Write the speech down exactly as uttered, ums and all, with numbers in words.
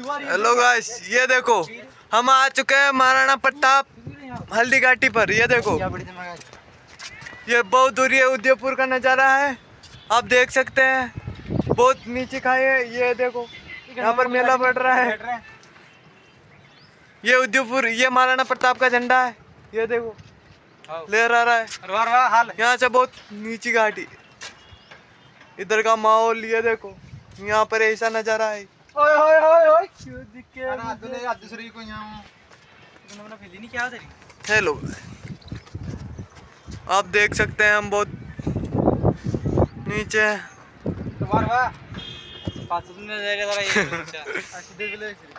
Hello guys, ये देखो हम आ चुके हैं महाराणा प्रताप हल्दी घाटी पर। ये देखो ये बहुत दूरी है, उदयपुर का नज़ारा है। आप देख सकते हैं बहुत नीचे खाई है। ये देखो यहाँ पर मेला पड़ रहा है। ये उदयपुर, ये महाराणा प्रताप का झंडा है। ये देखो लहरा रहा है। यहाँ से बहुत नीची घाटी, इधर का माहौल ये देखो, यहाँ पर ऐसा नजारा है। ओए ओए ओए ओए क्यों दिखे दूसरी को यहाँ हेलो, आप देख सकते हैं हम बहुत नीचे हैं।